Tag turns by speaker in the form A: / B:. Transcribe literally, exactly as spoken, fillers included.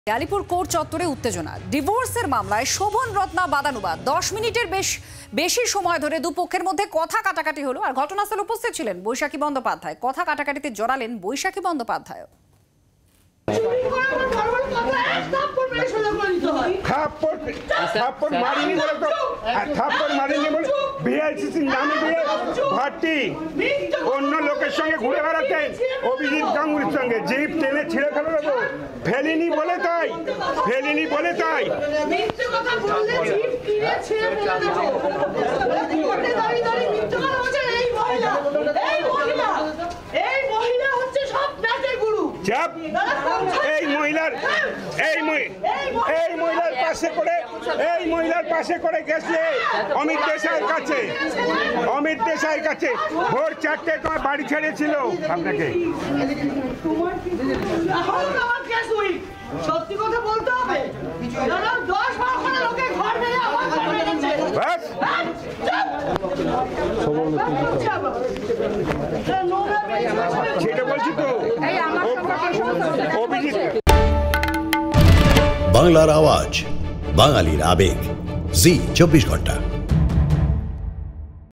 A: Alipur court চত্বরে উত্তেজনা। ডিভোর্সের মামলায় শোভন রত্না বাদানুবাদ দশ মিনিটের বেশ বেশি সময় ধরে দুপক্ষের মধ্যে কথা কাটাকাটি হলো। আর ঘটনাস্থলে উপস্থিত ছিলেন বৈশাখী বন্দ্যোপাধ্যায়। কথা কাটাকাটিতে জড়ালেন বৈশাখী বন্দ্যোপাধ্যায়।
B: অন্য লোকের সঙ্গে ঘুরে বেড়াতেন অভিজিৎ গাঙ্গুলির সঙ্গে জিপ টেনে ছিঁড়ে ফেলে দেবো ফেলিনি বলে তাই ফেলিনি বলে তাই এই মহিলার এই এই মহিলার পাশে করে এই মহিলার পাশে করে গেছে অমিত দেশাইয়ের কাছে অমিত দেশাইয়ের কাছে ভোর চারটে তোমার বাড়ি ছেড়েছিল আপনাকে।
C: সত্যি কথা বলতে হবে। দশ বারোখানা লোকে ঘর ভেঙে আমার ঘরে গেছে।
B: সেটা বলছি তো
D: বাংলার আওয়াজ, বাঙালির আবেগ, জি চব্বিশ ঘন্টা।